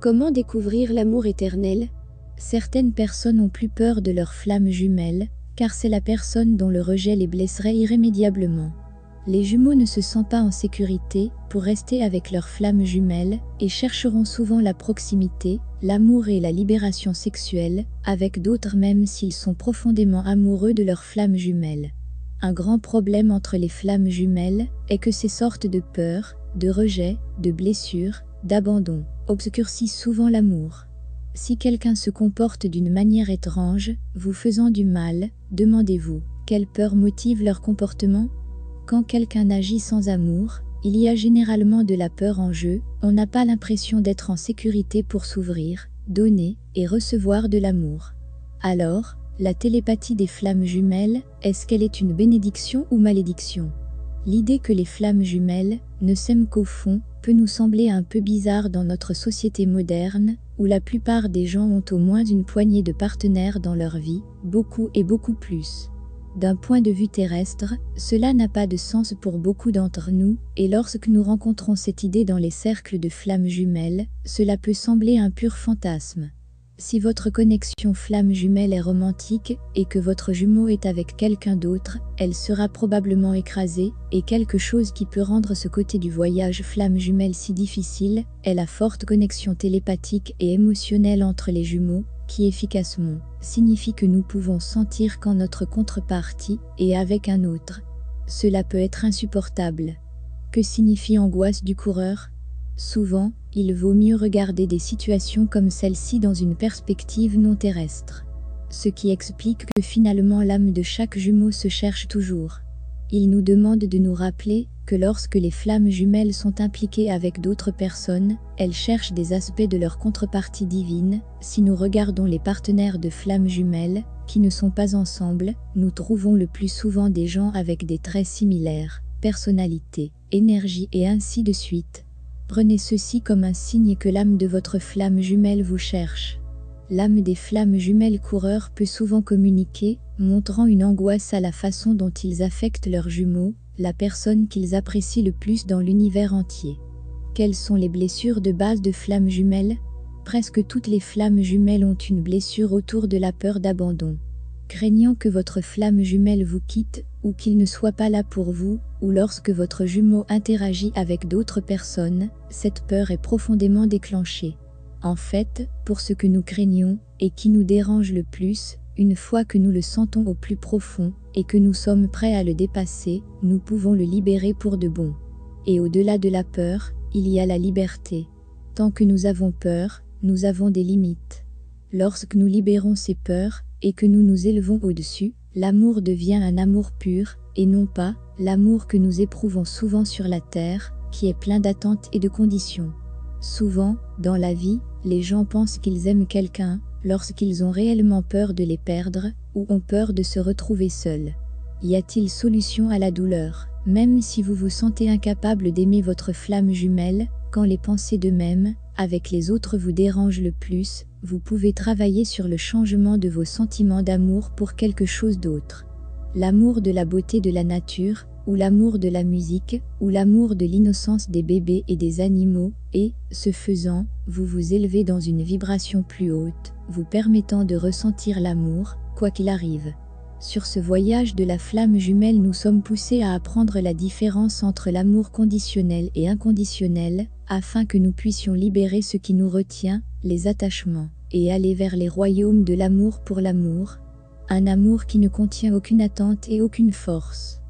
Comment découvrir l'amour éternel? Certaines personnes ont plus peur de leur flamme jumelle, car c'est la personne dont le rejet les blesserait irrémédiablement. Les jumeaux ne se sentent pas en sécurité pour rester avec leur flamme jumelle et chercheront souvent la proximité, l'amour et la libération sexuelle avec d'autres même s'ils sont profondément amoureux de leur flamme jumelle. Un grand problème entre les flammes jumelles est que ces sortes de peurs, de rejet, de blessures, d'abandon obscurcissent souvent l'amour. Si quelqu'un se comporte d'une manière étrange, vous faisant du mal, demandez-vous, quelle peur motive leur comportement? Quand quelqu'un agit sans amour, il y a généralement de la peur en jeu, on n'a pas l'impression d'être en sécurité pour s'ouvrir, donner et recevoir de l'amour. Alors, la télépathie des flammes jumelles, est-ce qu'elle est une bénédiction ou malédiction? L'idée que les flammes jumelles ne s'aiment qu'au fond peut nous sembler un peu bizarre dans notre société moderne, où la plupart des gens ont au moins une poignée de partenaires dans leur vie, beaucoup et beaucoup plus. D'un point de vue terrestre, cela n'a pas de sens pour beaucoup d'entre nous, et lorsque nous rencontrons cette idée dans les cercles de flammes jumelles, cela peut sembler un pur fantasme. Si votre connexion flamme jumelle est romantique et que votre jumeau est avec quelqu'un d'autre, elle sera probablement écrasée, et quelque chose qui peut rendre ce côté du voyage flamme jumelle si difficile est la forte connexion télépathique et émotionnelle entre les jumeaux, qui efficacement signifie que nous pouvons sentir quand notre contrepartie est avec un autre. Cela peut être insupportable. Que signifie angoisse du coureur? Souvent, il vaut mieux regarder des situations comme celle-ci dans une perspective non terrestre. Ce qui explique que finalement l'âme de chaque jumeau se cherche toujours. Il nous demande de nous rappeler que lorsque les flammes jumelles sont impliquées avec d'autres personnes, elles cherchent des aspects de leur contrepartie divine. Si nous regardons les partenaires de flammes jumelles, qui ne sont pas ensemble, nous trouvons le plus souvent des gens avec des traits similaires, personnalité, énergie et ainsi de suite. Prenez ceci comme un signe que l'âme de votre flamme jumelle vous cherche. L'âme des flammes jumelles coureurs peut souvent communiquer, montrant une angoisse à la façon dont ils affectent leurs jumeaux, la personne qu'ils apprécient le plus dans l'univers entier. Quelles sont les blessures de base de flammes jumelles? Presque toutes les flammes jumelles ont une blessure autour de la peur d'abandon. Craignant que votre flamme jumelle vous quitte, ou qu'il ne soit pas là pour vous, ou lorsque votre jumeau interagit avec d'autres personnes, cette peur est profondément déclenchée. En fait, pour ce que nous craignons, et qui nous dérange le plus, une fois que nous le sentons au plus profond, et que nous sommes prêts à le dépasser, nous pouvons le libérer pour de bon. Et au-delà de la peur, il y a la liberté. Tant que nous avons peur, nous avons des limites. Lorsque nous libérons ces peurs, et que nous nous élevons au-dessus, l'amour devient un amour pur, et non pas l'amour que nous éprouvons souvent sur la terre, qui est plein d'attentes et de conditions. Souvent, dans la vie, les gens pensent qu'ils aiment quelqu'un, lorsqu'ils ont réellement peur de les perdre, ou ont peur de se retrouver seuls. Y a-t-il solution à la douleur? Même si vous vous sentez incapable d'aimer votre flamme jumelle, quand les pensées d'eux-mêmes, avec les autres vous dérangent le plus, vous pouvez travailler sur le changement de vos sentiments d'amour pour quelque chose d'autre. L'amour de la beauté de la nature, ou l'amour de la musique, ou l'amour de l'innocence des bébés et des animaux, et, ce faisant, vous vous élevez dans une vibration plus haute, vous permettant de ressentir l'amour, quoi qu'il arrive. Sur ce voyage de la flamme jumelle, nous sommes poussés à apprendre la différence entre l'amour conditionnel et inconditionnel, afin que nous puissions libérer ce qui nous retient, les attachements, et aller vers les royaumes de l'amour pour l'amour, un amour qui ne contient aucune attente et aucune force.